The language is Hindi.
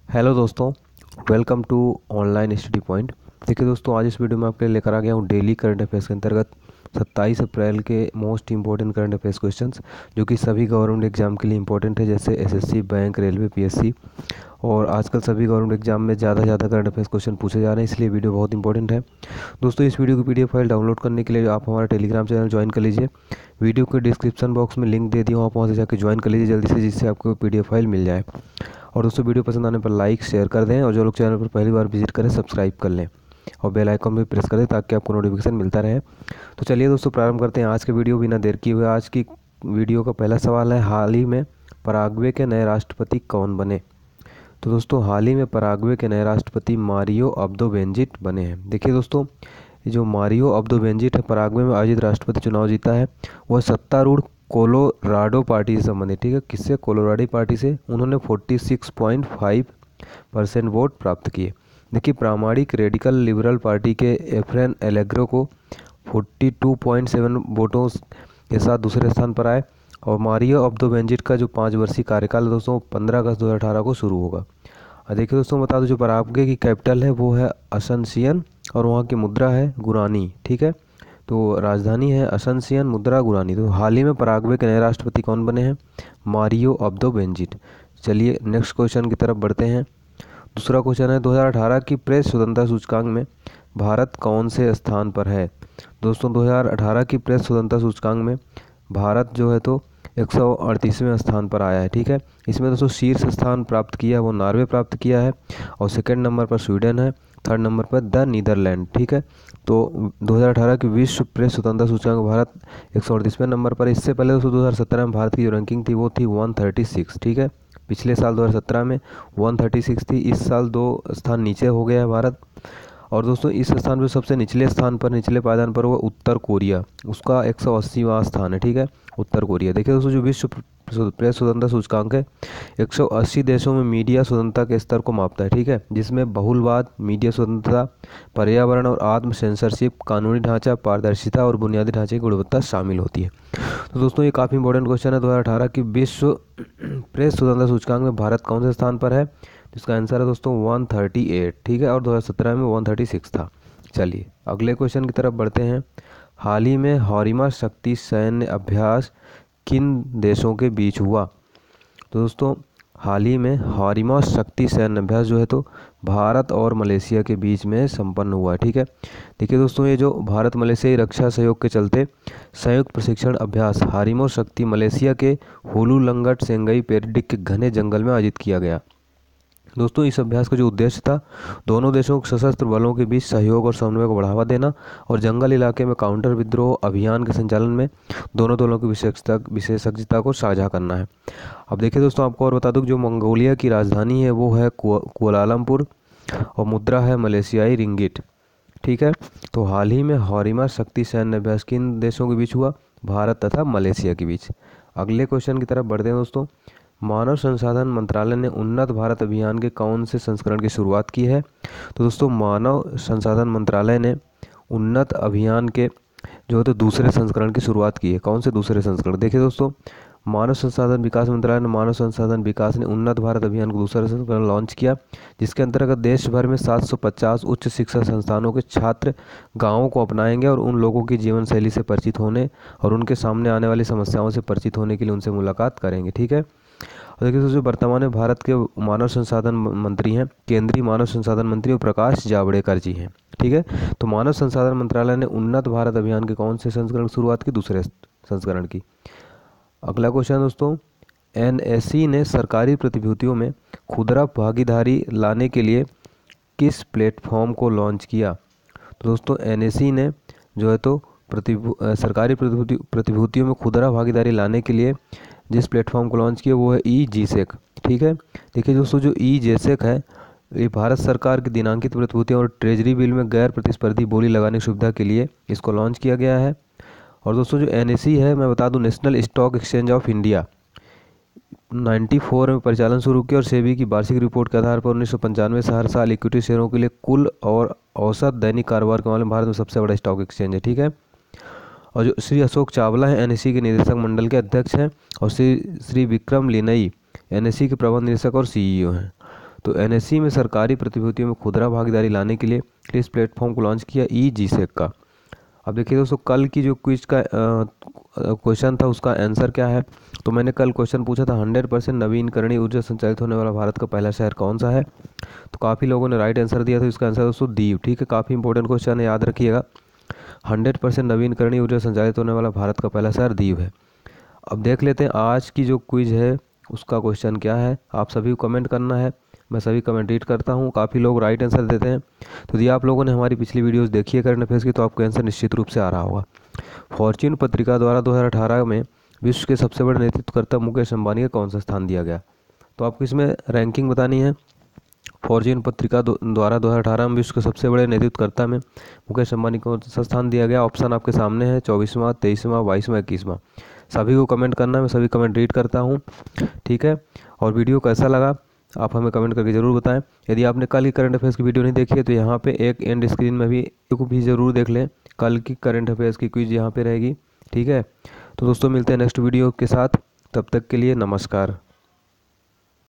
हेलो दोस्तों, welcome to online study point. देखिए दोस्तों, आज इस वीडियो में आपके लिए लेकर आ गया हूँ डेली करंट अफेयर्स के अंतर्गत 27 अप्रैल के most important current affairs questions, जो कि सभी गवर्नमेंट एग्जाम के लिए इंपॉर्टेंट है, जैसे एसएससी, बैंक, रेलवे, पीएससी। और आजकल सभी गवर्नमेंट एग्जाम में ज़्यादा से ज़्यादा करंट अफेयर्स क्वेश्चन पूछे जा रहे हैं, इसलिए वीडियो बहुत इंपॉर्टेंट है। दोस्तों, इस वीडियो की पीडीएफ फाइल डाउनलोड करने के लिए आप हमारा टेलीग्राम चैनल ज्वाइन कर लीजिए। वीडियो के डिस्क्रिप्शन बॉक्स में लिंक दे दिया हूँ, आप वहाँ से जाकर ज्वाइन कर लीजिए जल्दी से, जिससे आपको पीडीएफ फाइल मिल जाए। और दोस्तों, वीडियो पसंद आने पर लाइक शेयर कर दें, और जो लोग चैनल पर पहली बार विजिट करें सब्सक्राइब कर लें और बेल आइकन भी प्रेस कर दें ताकि आपको नोटिफिकेशन मिलता रहे। तो चलिए दोस्तों, प्रारंभ करते हैं आज के वीडियो बिना देर किए हुए। आज की वीडियो का पहला सवाल है, हाल ही में पराग्वे के नए राष्ट्रपति कौन बने? तो दोस्तों, हाल ही में पराग्वे के नए राष्ट्रपति मारियो अब्दो बेंजिट बने हैं। देखिए दोस्तों, ये जो मारियो अब्दो बेंजिट है, पराग्वे में आयोजित राष्ट्रपति चुनाव जीता है। वह सत्तारूढ़ कोलोराडो पार्टी से संबंधित, ठीक है, किससे? कोलोराडो पार्टी से। उन्होंने 46.5% वोट प्राप्त किए। देखिए, प्रामाणिक रेडिकल लिबरल पार्टी के एफ्रेन एलेग्रो को 42.7 वोटों के साथ दूसरे स्थान पर आए। और मारियो अब्दो बेंजिट का जो 5 वर्षीय कार्यकाल है दोस्तों, 15 अगस्त 2018 को शुरू होगा। देखिए दोस्तों, बता दो, जो पराग्वे की कैपिटल है वो है असनसियन, और वहाँ की मुद्रा है गुरानी, ठीक है। तो राजधानी है असनसियन, मुद्रा गुरानी। तो हाल ही में पराग्वे के नए राष्ट्रपति कौन बने हैं? Mario Abdo Benitez. चलिए नेक्स्ट क्वेश्चन की तरफ बढ़ते हैं। दूसरा क्वेश्चन है, 2018 की प्रेस स्वतंत्रता सूचकांक में भारत कौन से स्थान पर है? दोस्तों, 2018 की प्रेस स्वतंत्रता सूचकांक में भारत जो है तो 138वें स्थान पर आया है, ठीक है। इसमें दोस्तों शीर्ष स्थान प्राप्त किया वो नॉर्वे प्राप्त किया है, और सेकंड नंबर पर स्वीडन है, थर्ड नंबर पर द नीदरलैंड, ठीक है। तो 2018 की विश्व प्रेस स्वतंत्रता सूचकांक में भारत 138वें नंबर पर। इससे पहले दोस्तों 2017 में भारत की जो रैंकिंग थी वो थी 136, ठीक है। पिछले साल 2017 में 136 थी, इस साल 2 स्थान नीचे हो गया है भारत। और दोस्तों, इस स्थान पर सबसे निचले स्थान पर, निचले पायदान पर, वो उत्तर कोरिया, उसका 180वां स्थान है, ठीक है, उत्तर कोरिया। देखिए दोस्तों, जो विश्व प्रेस स्वतंत्रता सूचकांक है 180 देशों में मीडिया स्वतंत्रता के स्तर को मापता है, ठीक है, जिसमें बहुलवाद, मीडिया स्वतंत्रता, पर्यावरण और आत्म सेंसरशिप, कानूनी ढांचा, पारदर्शिता और बुनियादी ढांचे की गुणवत्ता शामिल होती है। तो दोस्तों, ये काफ़ी इंपॉर्टेंट क्वेश्चन है। 2018 की विश्व प्रेस स्वतंत्रता सूचकांक में भारत कौन से स्थान पर है? जिसका आंसर है दोस्तों 138, ठीक है, और 2017 में 136 था। चलिए अगले क्वेश्चन की तरफ बढ़ते हैं। हाल ही में हौरीमा शक्ति सैन्य अभ्यास किन देशों के बीच हुआ? तो दोस्तों, हाल ही में हौरीमा शक्ति सैन्य अभ्यास जो है तो भारत और मलेशिया के बीच में संपन्न हुआ है, ठीक है। देखिए दोस्तों, ये जो भारत मलेशियाई रक्षा सहयोग के चलते संयुक्त प्रशिक्षण अभ्यास हारिमो शक्ति मलेशिया के हुलुलंगट सेंगई पेरिडिक के घने जंगल में आयोजित किया गया। दोस्तों, इस अभ्यास का जो उद्देश्य था, दोनों देशों के सशस्त्र बलों के बीच सहयोग और समन्वय को बढ़ावा देना, और जंगल इलाके में काउंटर विद्रोह अभियान के संचालन में दोनों दलों की विशेषज्ञता को साझा करना है। अब देखिए दोस्तों, आपको और बता दूं, जो मंगोलिया की राजधानी है वो है कुआलालंपुर, और मुद्रा है मलेशियाई रिंगिट, ठीक है। तो हाल ही में हौरीमा शक्ति सैन्य अभ्यास किन देशों के बीच हुआ? भारत तथा मलेशिया के बीच। अगले क्वेश्चन की तरफ बढ़ते हैं दोस्तों। मानव संसाधन मंत्रालय ने उन्नत भारत अभियान के कौन से संस्करण की शुरुआत की है? तो दोस्तों, मानव संसाधन मंत्रालय ने उन्नत अभियान के जो है तो दूसरे संस्करण की शुरुआत की है। कौन से दूसरे संस्करण? देखिए दोस्तों, मानव संसाधन विकास मंत्रालय ने मानव संसाधन विकास ने उन्नत भारत अभियान का दूसरा संस्करण लॉन्च किया, जिसके अंतर्गत देश भर में 750 उच्च शिक्षा संस्थानों के छात्र गाँवों को अपनाएंगे, और उन लोगों की जीवन शैली से परिचित होने और उनके सामने आने वाली समस्याओं से परिचित होने के लिए उनसे मुलाकात करेंगे, ठीक है। और देखिए दोस्तों, वर्तमान में भारत के मानव संसाधन मंत्री हैं केंद्रीय मानव संसाधन मंत्री प्रकाश जावड़ेकर जी हैं, ठीक है। तो मानव संसाधन मंत्रालय ने उन्नत भारत अभियान के कौन से संस्करण की शुरुआत की? दूसरे संस्करण की। अगला क्वेश्चन दोस्तों, एनएसई ने सरकारी प्रतिभूतियों में खुदरा भागीदारी लाने के लिए किस प्लेटफॉर्म को लॉन्च किया? तो दोस्तों, एनएसई ने जो है तो सरकारी प्रतिभूतियों में खुदरा भागीदारी लाने के लिए जिस प्लेटफॉर्म को लॉन्च किया वो है ई जीसेक, ठीक है। देखिए दोस्तों, जो ई जीसेक है, ये भारत सरकार की दिनांकित प्रतिभूतियों और ट्रेजरी बिल में गैर प्रतिस्पर्धी बोली लगाने की सुविधा के लिए इसको लॉन्च किया गया है। और दोस्तों, जो एनएसई है, मैं बता दूं, national stock exchange of India, 94 में परिचालन शुरू किया, और सेबी की वार्षिक रिपोर्ट के आधार पर 1995 से हर साल इक्विटी शेयरों के लिए कुल और औसत दैनिक कारोबार के मामले में भारत में सबसे बड़ा स्टॉक एक्सचेंज है, ठीक है। और जो श्री अशोक चावला हैं, एनएसई के निदेशक मंडल के अध्यक्ष हैं, और श्री विक्रम लिनई एनएसई के प्रबंध निदेशक और सीईओ हैं। तो एनएससी में सरकारी प्रतिभूतियों में खुदरा भागीदारी लाने के लिए किस प्लेटफॉर्म को लॉन्च किया? ई-जीसेक का। अब देखिए दोस्तों, कल की जो क्विज का क्वेश्चन था उसका आंसर क्या है? तो मैंने कल क्वेश्चन पूछा था 100% नवीनकरणीय ऊर्जा संचालित होने वाला भारत का पहला शहर कौन सा है? तो काफ़ी लोगों ने राइट आंसर दिया, तो इसका आंसर दोस्तों दीव। ठीक है, काफ़ी इंपॉर्टेंट क्वेश्चन है, याद रखिएगा। 100% नवीनकरणीय ऊर्जा संचालित होने वाला भारत का पहला शहर दीव है। अब देख लेते हैं आज की जो क्विज है उसका क्वेश्चन क्या है। आप सभी को कमेंट करना है, मैं सभी कमेंट रीड करता हूँ। काफ़ी लोग राइट आंसर देते हैं। तो यदि आप लोगों ने हमारी पिछली वीडियोस देखी है करंट अफेयर्स की, तो आपको आंसर निश्चित रूप से आ रहा होगा। फॉर्च्यून पत्रिका द्वारा 2018 में विश्व के सबसे बड़े नेतृत्वकर्ता मुकेश अंबानी का कौन सा स्थान दिया गया? तो आपको इसमें रैंकिंग बतानी है। फॉर्च्यून पत्रिका द्वारा 2018 में विश्व के सबसे बड़े नेतृत्वकर्ता में मुकेश अंबानी को कौन सा स्थान दिया गया? ऑप्शन आपके सामने है, 24वां, 23वां, 22वां, 21वां। सभी को कमेंट करना है, मैं सभी कमेंट रीड करता हूँ। ठीक है, और वीडियो कैसा लगा आप हमें कमेंट करके ज़रूर बताएं। यदि आपने कल की करंट अफेयर्स की वीडियो नहीं देखी है तो यहाँ पे एक एंड स्क्रीन में भी ज़रूर देख लें। कल की करंट अफेयर्स की क्विज यहाँ पे रहेगी। ठीक है, तो दोस्तों मिलते हैं नेक्स्ट वीडियो के साथ, तब तक के लिए नमस्कार।